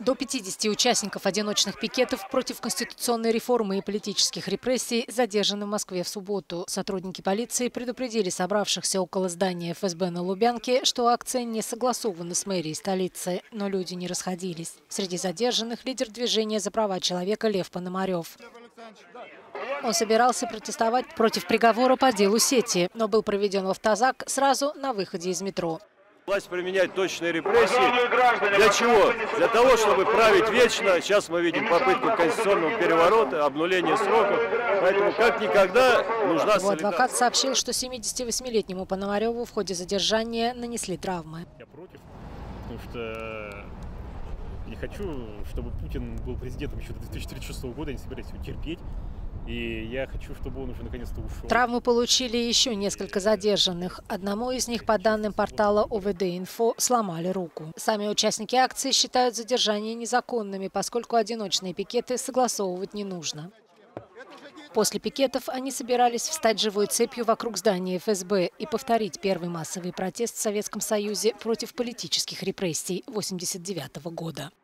До 50 участников одиночных пикетов против конституционной реформы и политических репрессий задержаны в Москве в субботу. Сотрудники полиции предупредили собравшихся около здания ФСБ на Лубянке, что акция не согласована с мэрией столицы, но люди не расходились. Среди задержанных лидер движения за права человека Лев Пономарев. Он собирался протестовать против приговора по делу Сети, но был проведен в автозак сразу на выходе из метро. Власть применяет точные репрессии. Для чего? Для того, чтобы править вечно. Сейчас мы видим попытку конституционного переворота, обнуления сроков. Поэтому как никогда нужна солидарность. Его адвокат сообщил, что 78-летнему Пономареву в ходе задержания нанесли травмы. Я против, потому что не хочу, чтобы Путин был президентом еще до 2036 года. Я не собираюсь его терпеть. И я хочу, чтобы он уже наконец-то ушел. Травмы получили еще несколько задержанных. Одному из них, по данным портала ОВД-Инфо, сломали руку. Сами участники акции считают задержания незаконными, поскольку одиночные пикеты согласовывать не нужно. После пикетов они собирались встать живой цепью вокруг здания ФСБ и повторить первый массовый протест в Советском Союзе против политических репрессий 1989 года.